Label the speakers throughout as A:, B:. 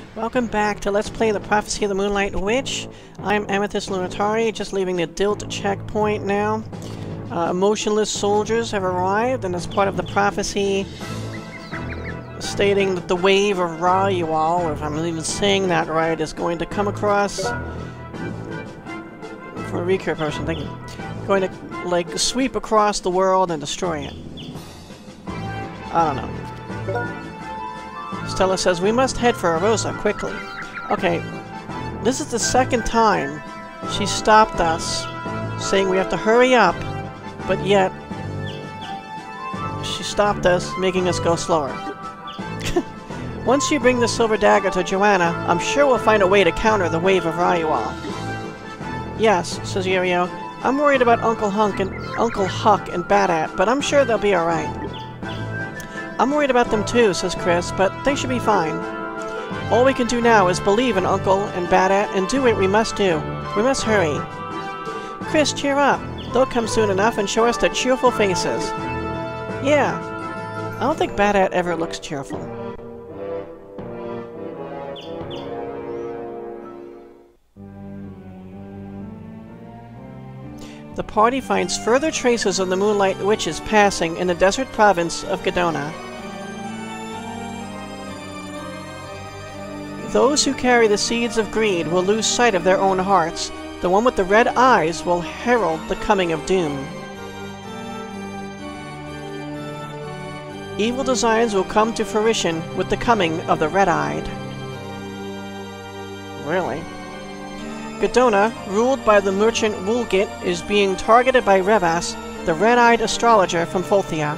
A: Welcome back to Let's Play the Prophecy of the Moonlight Witch. I'm Amethyst Lunatari, just leaving the Dilt checkpoint now. Emotionless soldiers have arrived, and as part of the prophecy stating that the wave of Rayual, if I'm even saying that right, is going to come across... For a recur potion, thank you. Going to, like, sweep across the world and destroy it. I don't know. Stella says, we must head for Aroza, quickly. Okay, this is the second time she stopped us, saying we have to hurry up, but yet she stopped us, making us go slower. Once you bring the silver dagger to Joanna, I'm sure we'll find a way to counter the wave of Rayual. Yes, says Yurio. I'm worried about Uncle Huck and Badat, but I'm sure they'll be alright. I'm worried about them too, says Chris, but they should be fine. All we can do now is believe in Uncle and Badat and do what we must do. We must hurry. Chris, cheer up. They'll come soon enough and show us their cheerful faces. Yeah. I don't think Badat ever looks cheerful. The party finds further traces of the Moonlight Witch's passing in the desert province of Gedona. Those who carry the seeds of greed will lose sight of their own hearts. The one with the red eyes will herald the coming of doom. Evil designs will come to fruition with the coming of the red-eyed. Really? Gedona, ruled by the merchant Wulgit, is being targeted by Revas, the red-eyed astrologer from Folthia.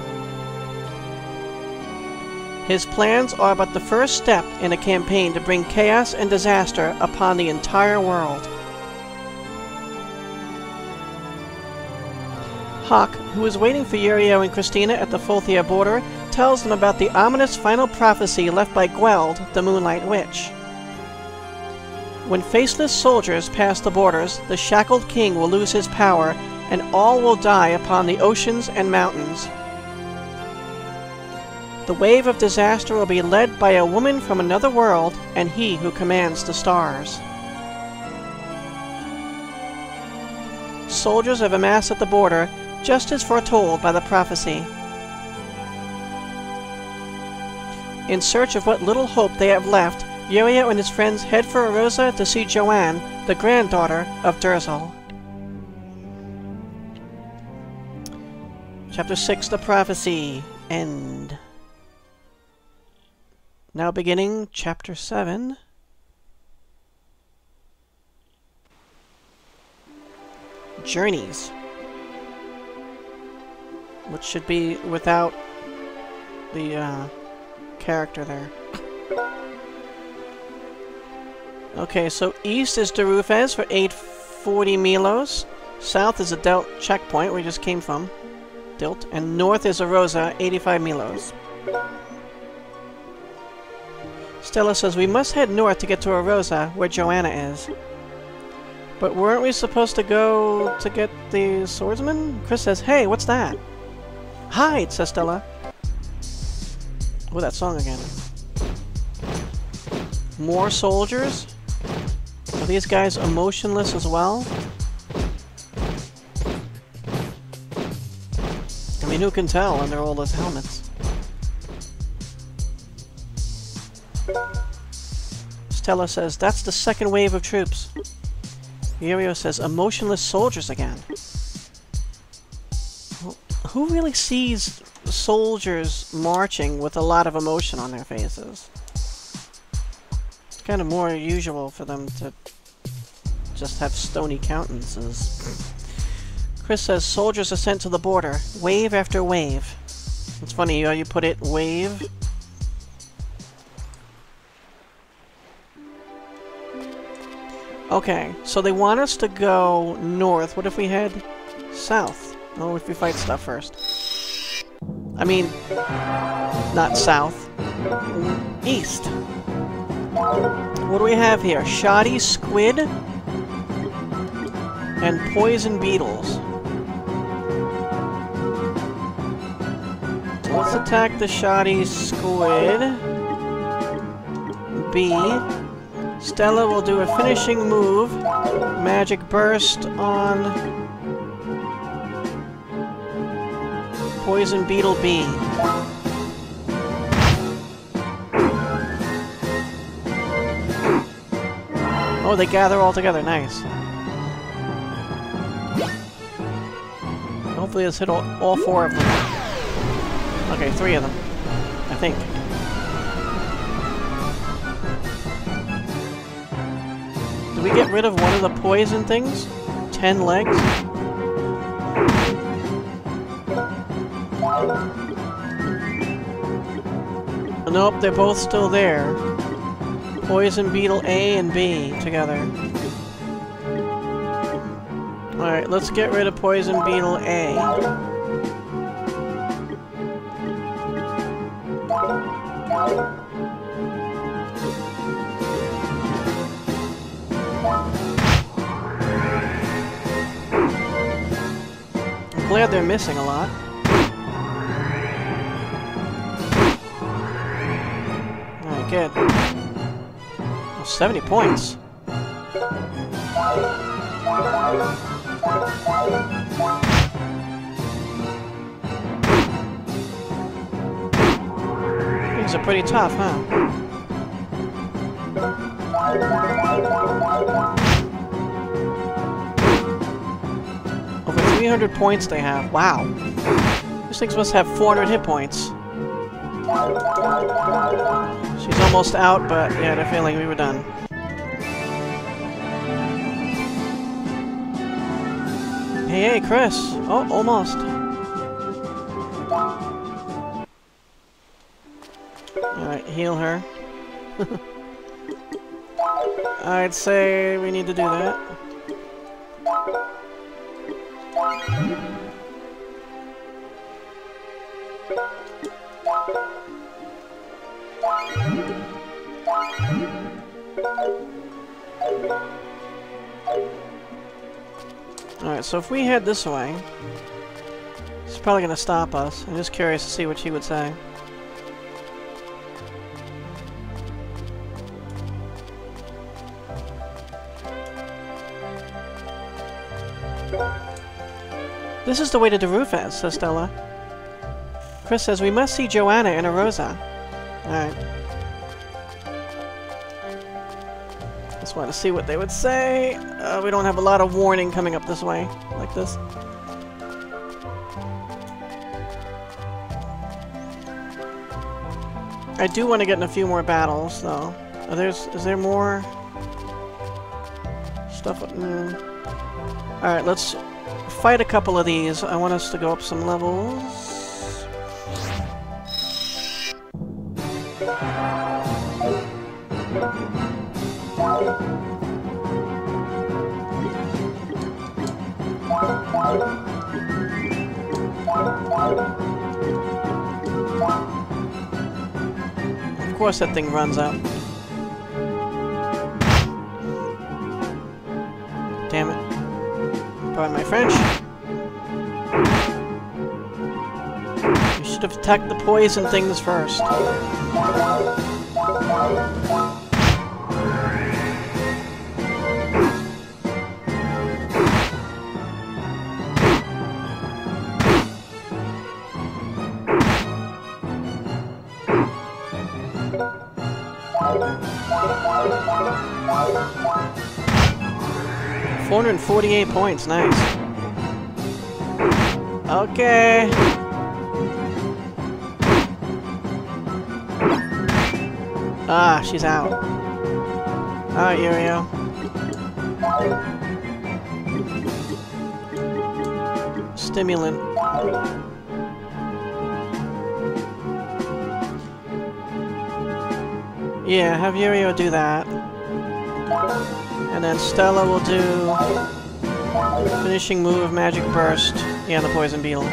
A: His plans are but the first step in a campaign to bring chaos and disaster upon the entire world. Huck, who is waiting for Yurio and Christina at the Folthia border, tells them about the ominous final prophecy left by Gweld, the Moonlight Witch. When faceless soldiers pass the borders, the shackled king will lose his power, and all will die upon the oceans and mountains. The wave of disaster will be led by a woman from another world, and he who commands the stars. Soldiers have amassed at the border, just as foretold by the prophecy. In search of what little hope they have left, Yurio and his friends head for Aroza to see Joanna, the granddaughter of Durzel. Chapter 6, The Prophecy. End. Now beginning Chapter 7. Journeys. Which should be without the character there. Okay, so east is Darufez for 840 Milos. South is a Dilt checkpoint we just came from. Dilt. And north is Aroza, 85 Milos. Stella says we must head north to get to Aroza, where Joanna is. But weren't we supposed to go to get the swordsman? Chris says, hey, what's that? Hide, says Stella. Oh, that song again. More soldiers? Are these guys emotionless as well? I mean, who can tell under all those helmets? Stella says, that's the second wave of troops. Yurio says, emotionless soldiers again. Well, who really sees soldiers marching with a lot of emotion on their faces? It's kind of more usual for them to just have stony countenances. Chris says soldiers are sent to the border, wave after wave. It's funny how you put it, wave. Okay, so they want us to go north. What if we head south? Oh, if we fight stuff first. I mean, not south. East. What do we have here? Shoddy squid and poison beetles. Let's attack the shoddy squid. B. Stella will do a finishing move. Magic Burst on Poison Beetle B. Oh, they gather all together. Nice. Hopefully this hit all 4 of them. Okay, 3 of them. I think. Did we get rid of one of the poison things? 10 legs? Nope, they're both still there. Poison Beetle A and B together. Alright, let's get rid of Poison Beetle A. I'm glad they're missing a lot. Alright, good. 70 points. Things are pretty tough, huh? Over 300 points they have. Wow. These things must have 400 hit points. She's almost out, but yeah, I had a feeling we were done. Hey, Chris! Oh, almost. Alright, heal her. I'd say we need to do that. Alright, so if we head this way, she's probably gonna stop us. I'm just curious to see what she would say. This is the way to Darufez, says Stella. Chris says, we must see Joanna and Aroza. Alright. Just want to see what they would say. We don't have a lot of warning coming up this way, like this. I do want to get in a few more battles, though. Is there more stuff? Alright, let's fight a couple of these. I want us to go up some levels. Of course that thing runs up. Damn it. Pardon my French. You should have attacked the poison things first. $448 points, nice. Okay. Ah, she's out. Alright, Yurio. Stimulant. Yeah, have Yurio do that. And then Stella will do finishing move, Magic Burst. Yeah, the Poison Beetle.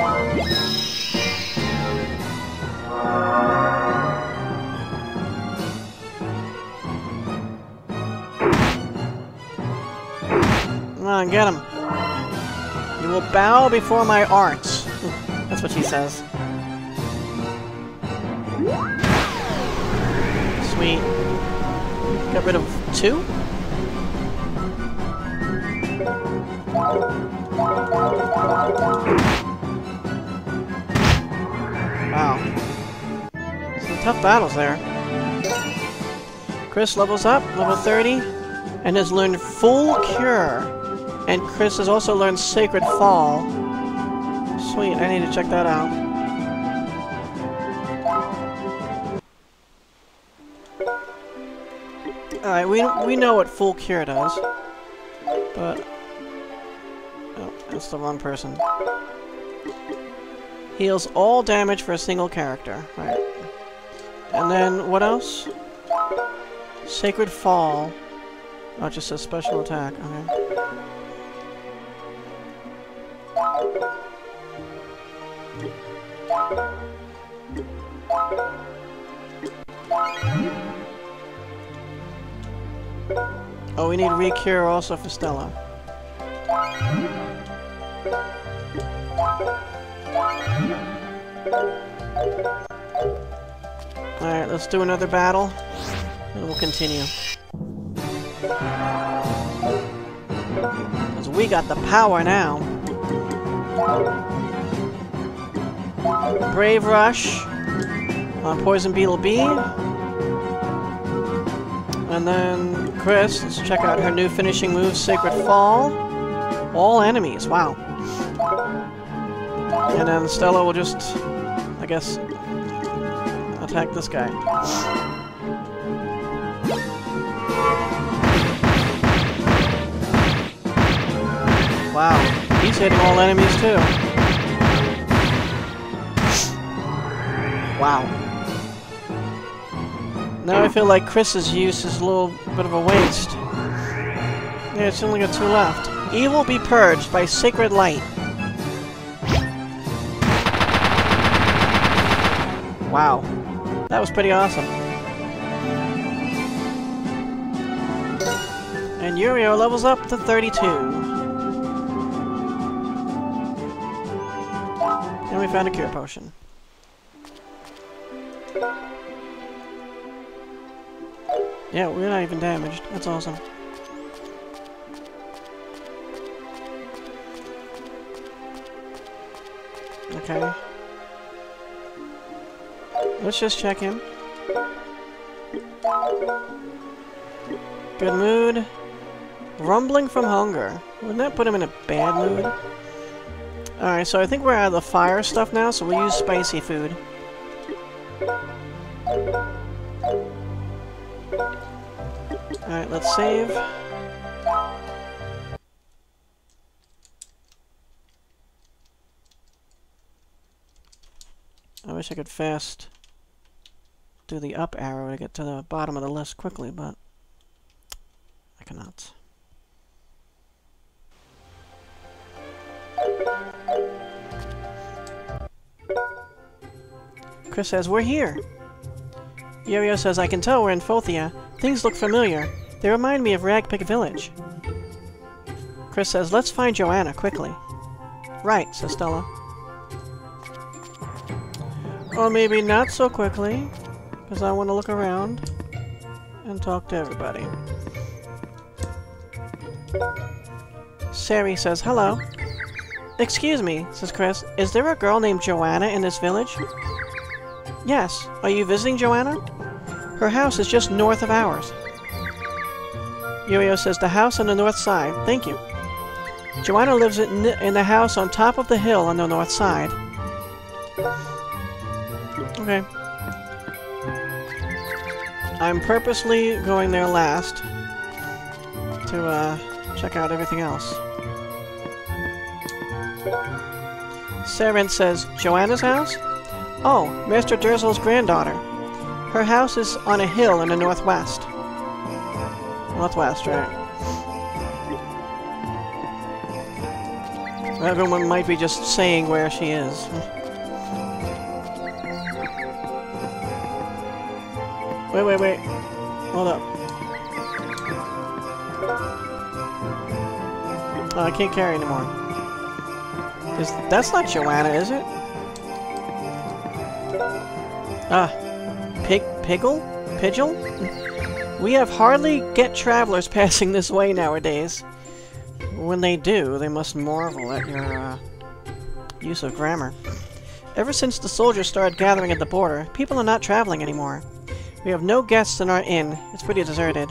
A: Come on, get him. You will bow before my arts. That's what she says. Sweet. Got rid of 2? Wow. Some tough battles there. Chris levels up, level 30, and has learned Full Cure. And Chris has also learned Sacred Fall. Sweet, I need to check that out. Alright, we know what Full Cure does. But... oh, that's the wrong person. Heals all damage for a single character. Right. And then, what else? Sacred Fall. Oh, it just says special attack. Okay. Oh, we need Recure also for Stella. Alright, let's do another battle, and we'll continue. Because we got the power now. Brave Rush on Poison Beetle B. And then Chris, let's check out her new finishing move, Sacred Fall. All enemies, wow. And then Stella will just, I guess, attack this guy. Wow, he's hitting all enemies too. Wow. Now I feel like Chris's use is a little bit of a waste. Yeah, it's only got 2 left. Evil be purged by Sacred Light. Wow. That was pretty awesome. And Yurio levels up to 32. And we found a cure potion. Yeah, we're not even damaged. That's awesome. Okay. Let's just check him. Good mood. Rumbling from hunger. Wouldn't that put him in a bad mood? Alright, so I think we're out of the fire stuff now, so we'll use spicy food. Alright, let's save. I wish I could fast do the up arrow to get to the bottom of the list quickly, but I cannot. Chris says, we're here. Yurio says, I can tell we're in Fothia. Things look familiar. They remind me of Ragpick Village. Chris says, let's find Joanna, quickly. Right, says Stella. Or maybe not so quickly, because I want to look around and talk to everybody. Sari says, hello. Excuse me, says Chris, is there a girl named Joanna in this village? Yes. Are you visiting Joanna? Her house is just north of ours. Yurio says, the house on the north side. Thank you. Joanna lives in the house on top of the hill on the north side. Okay. I'm purposely going there last to check out everything else. Saren says, Joanna's house? Oh, Master Durzel's granddaughter. Her house is on a hill in the northwest. Northwest, right. Everyone might be just saying where she is. Wait. Hold up. Oh, I can't carry anymore. That's not Joanna, is it? Ah. Piggle? Pidgel? We have hardly get travelers passing this way nowadays. When they do, they must marvel at your use of grammar. Ever since the soldiers started gathering at the border, people are not traveling anymore. We have no guests in our inn. It's pretty deserted.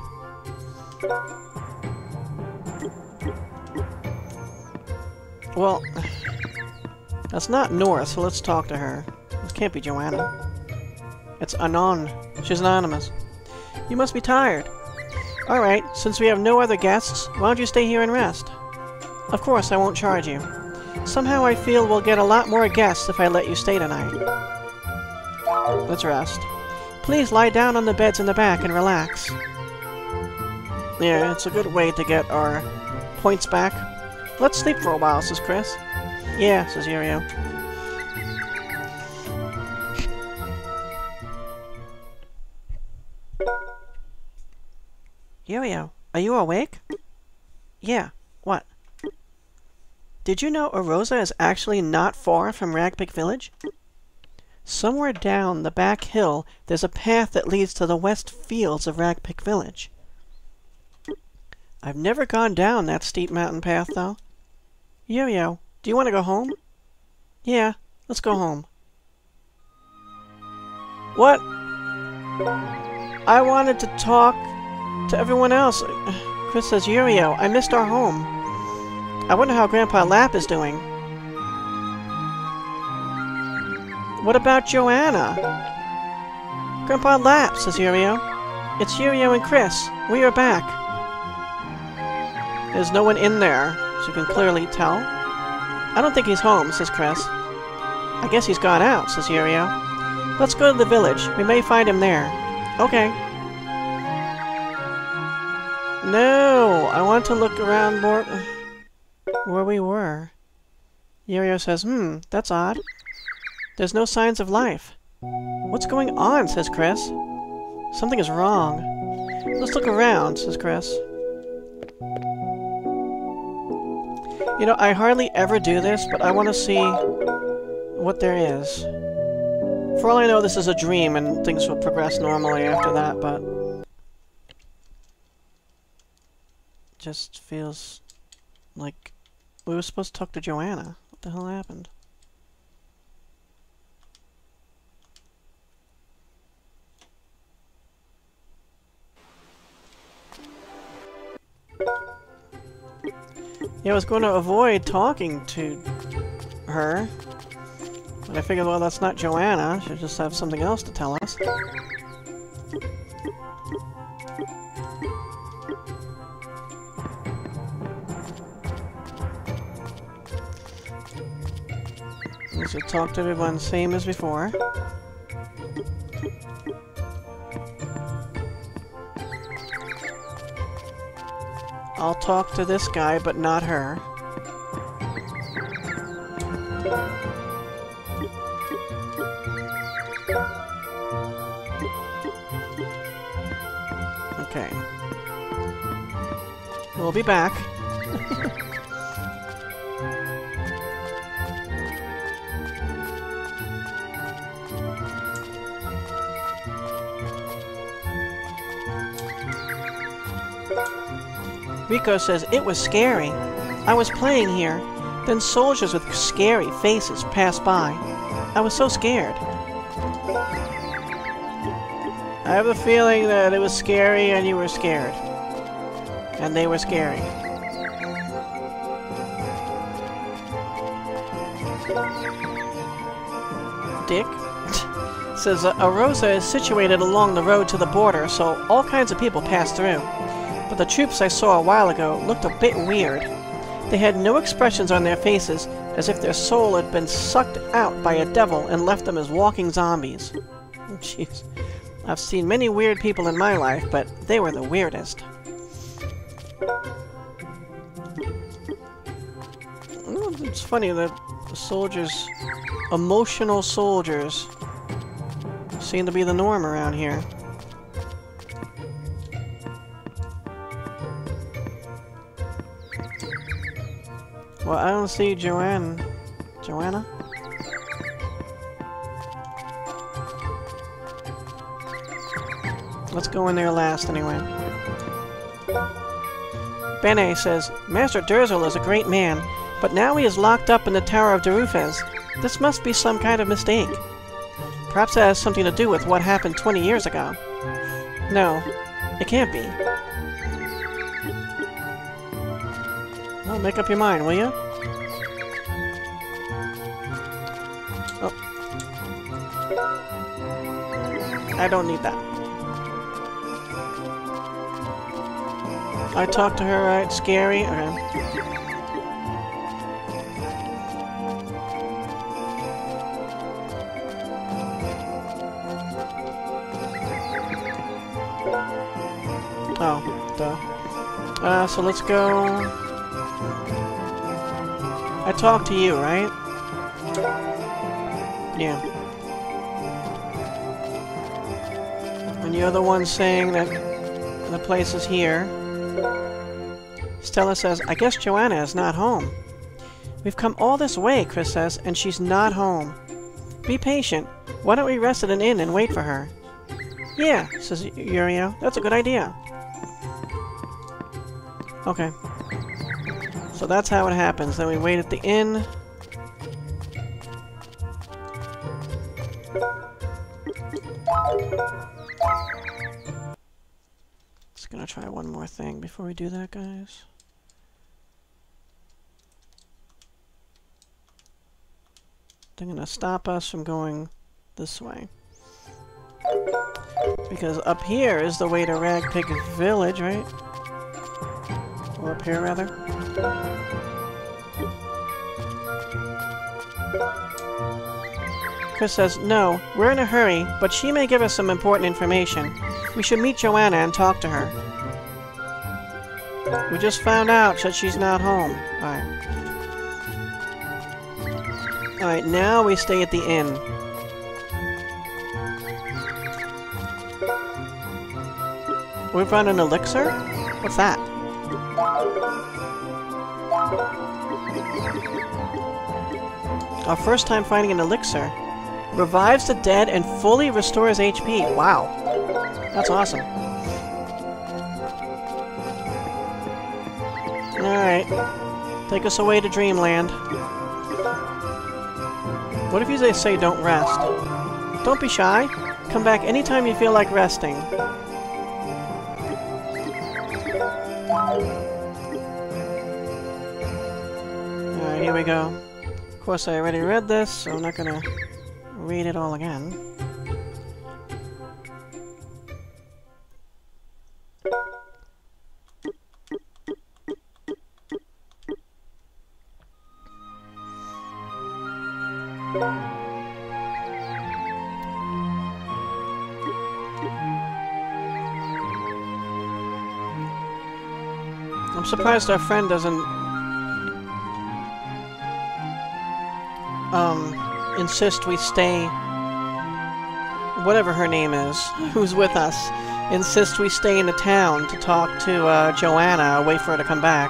A: Well, that's not north, so let's talk to her. This can't be Joanna. It's Anon. She's anonymous. You must be tired. Alright, since we have no other guests, why don't you stay here and rest? Of course, I won't charge you. Somehow I feel we'll get a lot more guests if I let you stay tonight. Let's rest. Please lie down on the beds in the back and relax. Yeah, it's a good way to get our points back. Let's sleep for a while, says Chris. Yeah, says Yurio. Yurio, are you awake? Yeah, what? Did you know Aroza is actually not far from Ragpick Village? Somewhere down the back hill, there's a path that leads to the west fields of Ragpick Village. I've never gone down that steep mountain path, though. Yo-yo, do you want to go home? Yeah, let's go home. What? I wanted to talk to everyone else. Chris says, Yurio, I missed our home. I wonder how Grandpa Lapp is doing. What about Joanna? Grandpa Lapp, says Yurio. It's Yurio and Chris. We are back. There's no one in there, as you can clearly tell. I don't think he's home, says Chris. I guess he's gone out, says Yurio. Let's go to the village. We may find him there. Okay. No, I want to look around more where we were. Yurio says, that's odd. There's no signs of life. What's going on, says Chris. Something is wrong. Let's look around, says Chris. You know, I hardly ever do this, but I want to see what there is. For all I know, this is a dream, and things will progress normally after that, but... just feels like we were supposed to talk to Joanna. What the hell happened? Yeah, I was going to avoid talking to her, but I figured, well, that's not Joanna. She'll just have something else to tell us. So talk to everyone, same as before. I'll talk to this guy, but not her. Okay. We'll be back. Rico says, it was scary. I was playing here. Then soldiers with scary faces passed by. I was so scared. I have a feeling that it was scary and you were scared. And they were scary. Dick says, Aroza is situated along the road to the border, so all kinds of people pass through. But the troops I saw a while ago looked a bit weird. They had no expressions on their faces, as if their soul had been sucked out by a devil and left them as walking zombies. Jeez. I've seen many weird people in my life, but they were the weirdest. It's funny that the soldiers, emotional soldiers, seem to be the norm around here. Well, I don't see Joanna. Joanna? Let's go in there last, anyway. Bandai says, Master Tirasweel is a great man, but now he is locked up in the Tower of Darufez. This must be some kind of mistake. Perhaps that has something to do with what happened 20 years ago. No, it can't be. Well, make up your mind, will you? Oh. I don't need that. I talked to her, right? Scary? Okay. Oh, duh. So let's go... I talked to you, right? Yeah. And you're the one saying that the place is here. Stella says, I guess Joanna is not home. We've come all this way, Chris says, and she's not home. Be patient. Why don't we rest at an inn and wait for her? Yeah, says Yurio. That's a good idea. Okay. So that's how it happens. Then we wait at the inn. Just gonna try one more thing before we do that, guys. They're gonna stop us from going this way. Because up here is the way to Ragpick Village, right? Or up here, rather. Chris says, no, we're in a hurry, but she may give us some important information. We should meet Joanna and talk to her. We just found out that she's not home. Alright. Alright, now we stay at the inn. We've run an elixir? What's that? Our first time finding an elixir. Revives the dead and fully restores HP. Wow. That's awesome. Alright. Take us away to Dreamland. What if you say don't rest? Don't be shy. Come back anytime you feel like resting. Alright, here we go. Of course, I already read this, so I'm not gonna read it all again. I'm surprised our friend doesn't insist we stay, whatever her name is, who's with us, insist we stay in the town to talk to Joanna, wait for her to come back.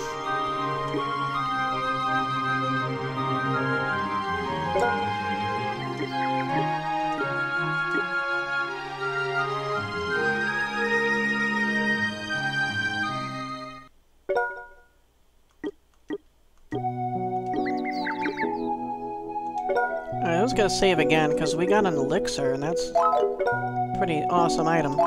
A: Alright, I was gonna save again, because we got an elixir, and that's a pretty awesome item.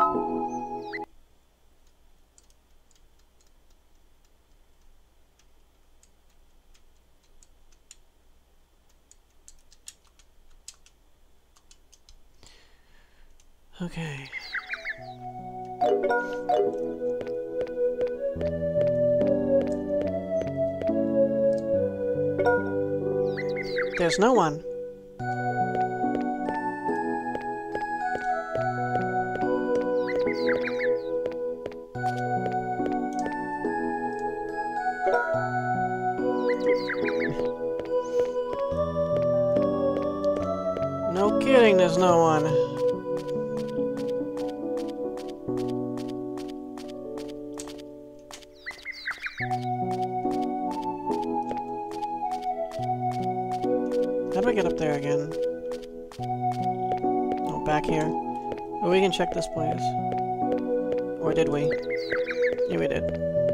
A: Okay. There's no one. No kidding, there's no one. How do I get up there again? Oh, back here. Oh, we can check this place. Or did we? Yeah, we did.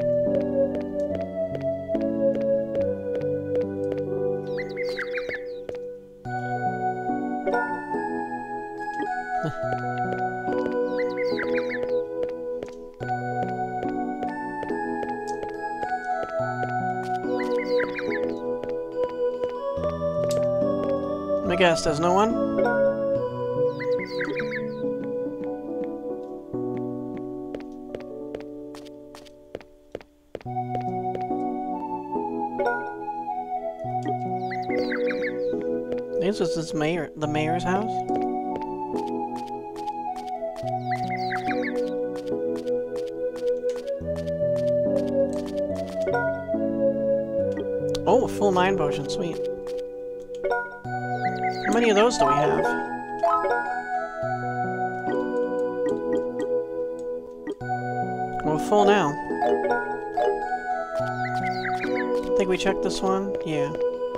A: I guess there's no one? This is the mayor's house? Oh, a full mind potion, sweet. How many of those do we have? We're full now. I think we checked this one? Yeah.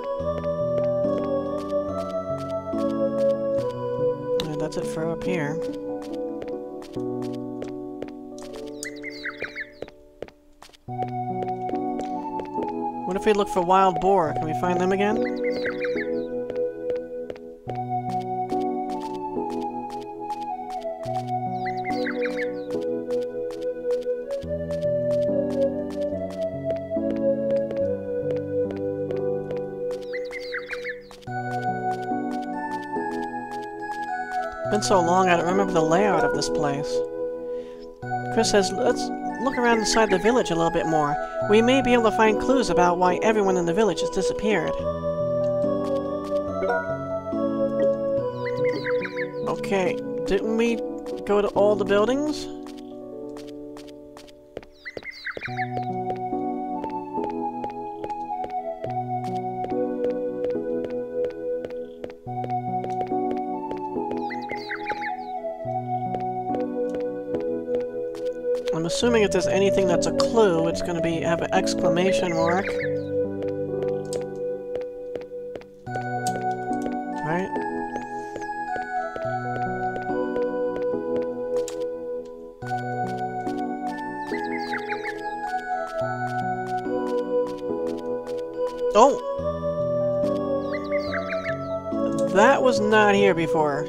A: And that's it for up here. What if we look for wild boar? Can we find them again? Been so long I don't remember the layout of this place. Chris says, let's look around inside the village a little bit more. We may be able to find clues about why everyone in the village has disappeared. Okay, didn't we go to all the buildings? I'm assuming if there's anything that's a clue, it's going to have an exclamation mark. Right? Oh! That was not here before.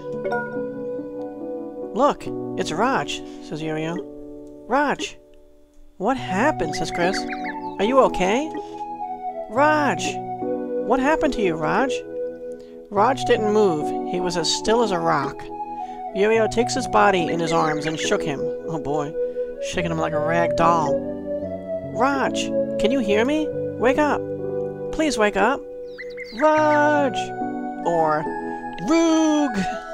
A: Look! It's Raj, says Yo-Yo. Raj! What happened, says Chris. Are you okay? Raj! What happened to you, Raj? Raj didn't move. He was as still as a rock. Yo-Yo takes his body in his arms and shook him. Oh boy. Shaking him like a rag doll. Raj! Can you hear me? Wake up! Please wake up! Raj! Or... Roog!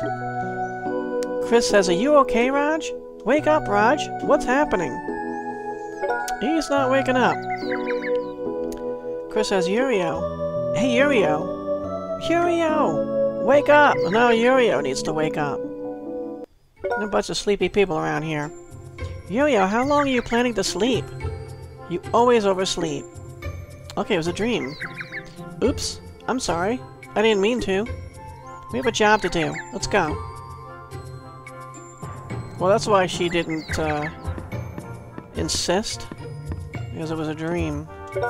A: Chris says, are you okay, Raj? Wake up, Raj! What's happening? He's not waking up. Chris says, Yurio. Hey, Yurio! Yurio! Wake up! No, Yurio needs to wake up. There's a bunch of sleepy people around here. Yurio, how long are you planning to sleep? You always oversleep. Okay, it was a dream. Oops. I'm sorry. I didn't mean to. We have a job to do. Let's go. Well, that's why she didn't, insist. Because it was a dream.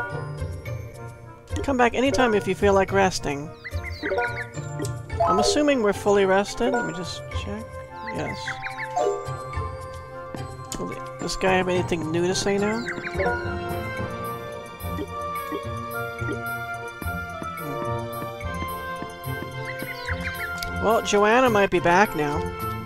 A: Come back anytime if you feel like resting. I'm assuming we're fully rested. Let me just check. Yes. Will this guy have anything new to say now? Well, Joanna might be back now.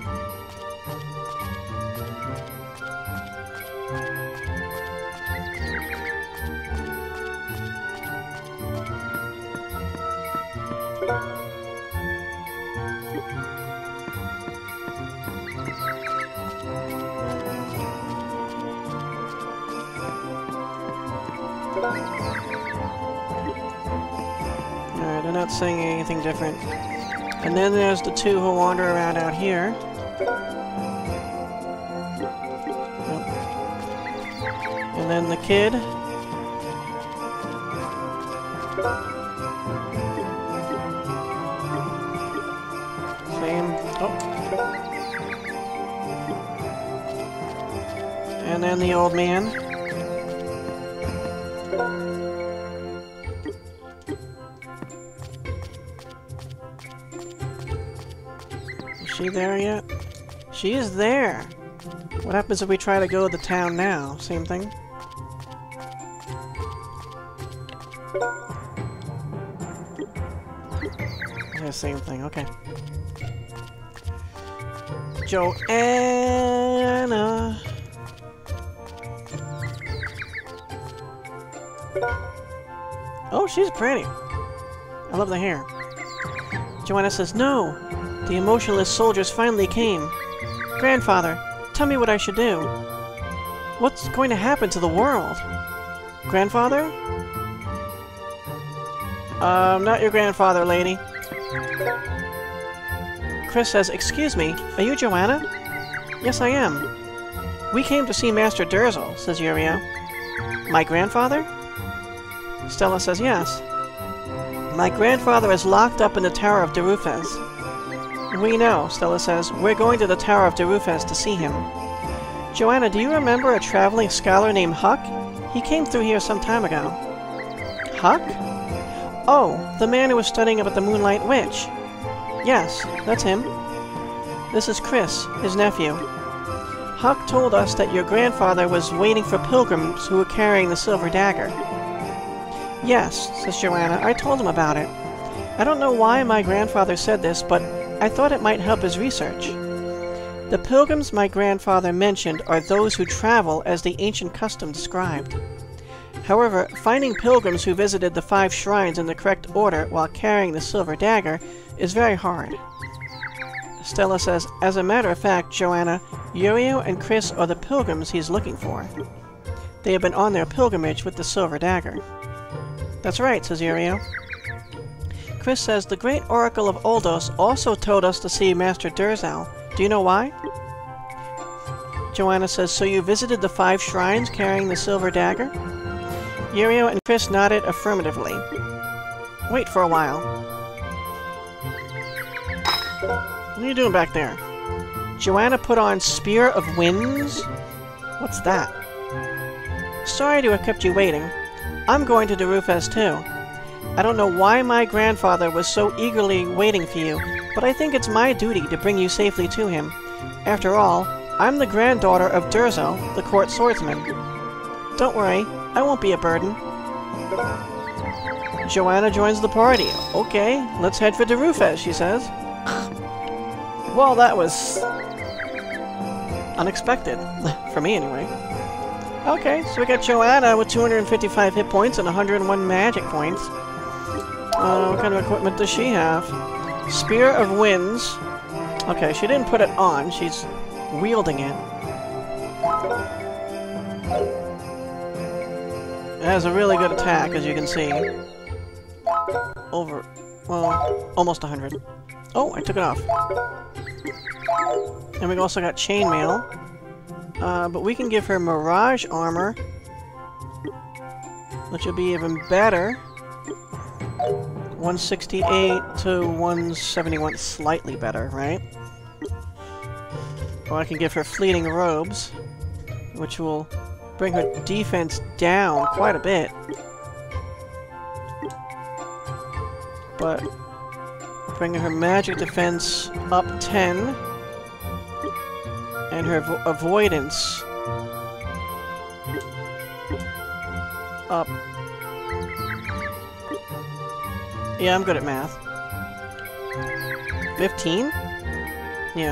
A: Alright, they're not saying anything different. And then there's the two who wander around out here. Yep. And then the kid. Same. Oh. And And then the old man. Is she there yet? She is there! What happens if we try to go to the town now? Same thing? Yeah, same thing, okay. Joanna! Oh, she's pretty. I love the hair. Joanna says, "No! The emotionless soldiers finally came. Grandfather, tell me what I should do. What's going to happen to the world?" Grandfather? Not your grandfather, lady. Chris says, "Excuse me, are you Joanna?" "Yes, I am." "We came to see Master Durzel," says Yurio. "My grandfather?" Stella says, "Yes." "My grandfather is locked up in the Tower of Darufes." "We know," Stella says. "We're going to the Tower of Darufes to see him." "Joanna, do you remember a traveling scholar named Huck? He came through here some time ago." "Huck?" "Oh, the man who was studying about the Moonlight Witch." "Yes, that's him." "This is Chris, his nephew. Huck told us that your grandfather was waiting for pilgrims who were carrying the silver dagger." "Yes," says Joanna, "I told him about it. I don't know why my grandfather said this, but I thought it might help his research. The pilgrims my grandfather mentioned are those who travel as the ancient custom described. However, finding pilgrims who visited the 5 shrines in the correct order while carrying the silver dagger is very hard." Stella says, "As a matter of fact, Joanna, Yurio and Chris are the pilgrims he's looking for. They have been on their pilgrimage with the silver dagger." "That's right," says Yurio. Chris says, "The great Oracle of Oldos also told us to see Master Durzel. Do you know why?" Joanna says, "So you visited the 5 shrines carrying the silver dagger?" Yurio and Chris nodded affirmatively. "Wait for a while." "What are you doing back there?" Joanna put on Spear of Winds? What's that? "Sorry to have kept you waiting. I'm going to Darufes too. I don't know why my grandfather was so eagerly waiting for you, but I think it's my duty to bring you safely to him. After all, I'm the granddaughter of Durzel, the court swordsman. Don't worry, I won't be a burden." Joanna joins the party. "Okay, let's head for Darufes," she says. Well, that was unexpected. For me, anyway. Okay, so we got Joanna with 255 hit points and 101 magic points. What kind of equipment does she have? Spear of Winds. Okay, she didn't put it on. She's wielding it. It has a really good attack, as you can see. Over... well, almost 100. Oh, I took it off. And we also got Chainmail. But we can give her Mirage Armor, which will be even better. 168 to 171, slightly better, right? Or I can give her Fleeting Robes, which will bring her defense down quite a bit. But bringing her magic defense up 10. And her avoidance up. Yeah, I'm good at math. 15? Yeah.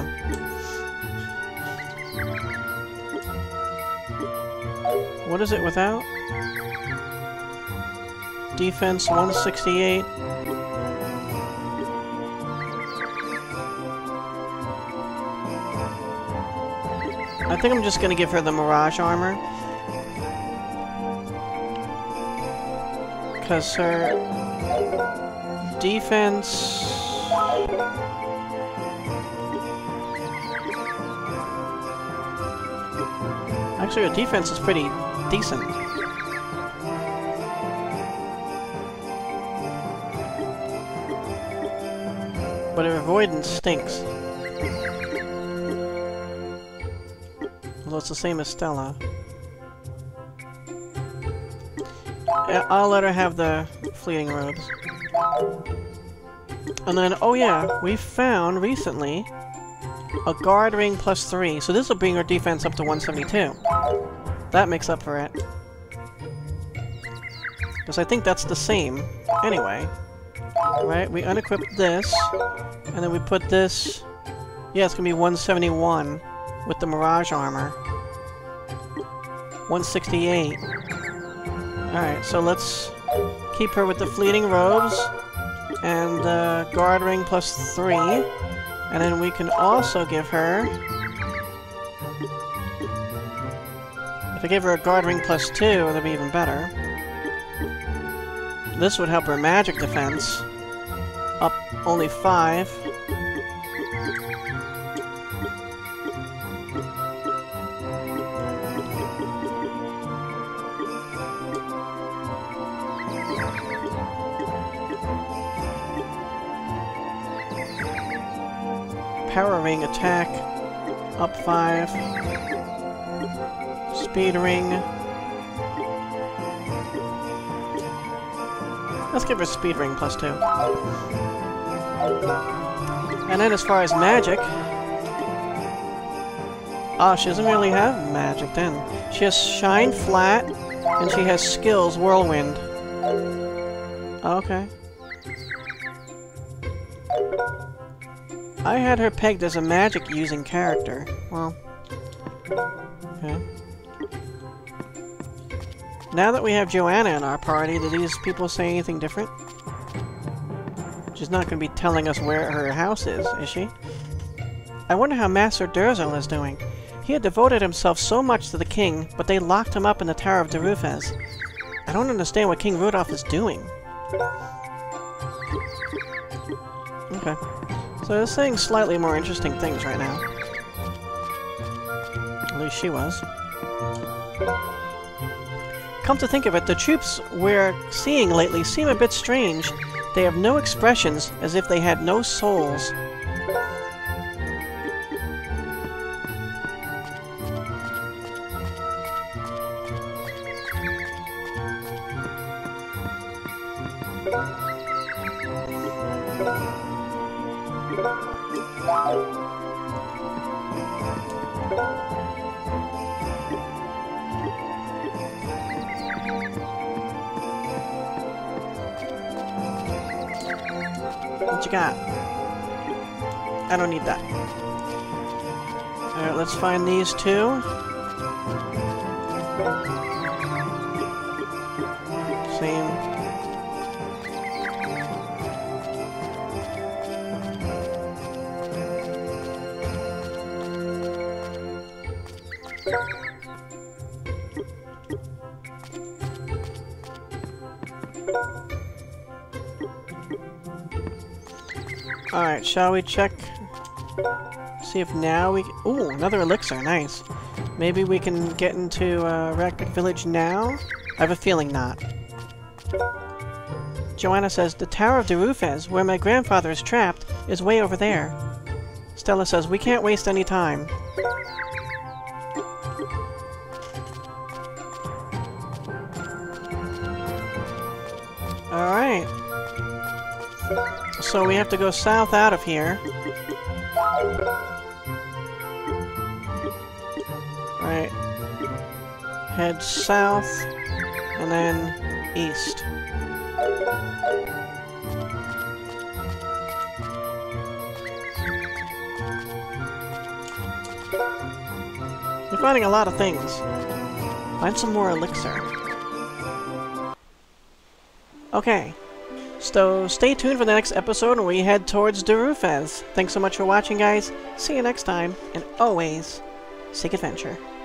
A: What is it without? Defense 168. I think I'm just gonna give her the Mirage Armor. Because her defense... actually, her defense is pretty decent. But her avoidance stinks. Although it's the same as Stella. I'll let her have the fleeting robes. And then, oh yeah, we found recently a guard ring +3, so this will bring her defense up to 172. That makes up for it. Because I think that's the same. Anyway. Right, we unequip this, and then we put this... Yeah, it's gonna be 171 with the Mirage armor. 168. Alright, so let's keep her with the fleeting robes and the guard ring +3. And then we can also give her... If I give her a guard ring +2, that'd be even better. This would help her magic defense. Up only 5. Power ring attack, up 5. Speed ring. Let's give her speed ring +2. And then as far as magic... Ah, she doesn't really have magic then. She has Shine Flat, and she has skills Whirlwind. Okay. I had her pegged as a magic-using character. Well... Okay. Now that we have Joanna in our party, do these people say anything different? She's not going to be telling us where her house is she? I wonder how Master Durzel is doing. He had devoted himself so much to the king, but they locked him up in the Tower of Darufez. I don't understand what King Rudolph is doing. Okay. So they're saying slightly more interesting things right now. At least she was. Come to think of it, the troops we're seeing lately seem a bit strange. They have no expressions, as if they had no souls. What you got? I don't need that. Alright, let's find these two. Same. Alright, shall we check? See if now we... Ooh, another elixir, nice. Maybe we can get into Ragpick Village now? I have a feeling not. Joanna says, the Tower of Darufez, where my grandfather is trapped, is way over there. Stella says, we can't waste any time. Alright. So we have to go south out of here. Right. Head south, and then east. You're finding a lot of things. Find some more elixir. Okay. So stay tuned for the next episode when we head towards Darufez. Thanks so much for watching, guys. See you next time, and always, seek adventure.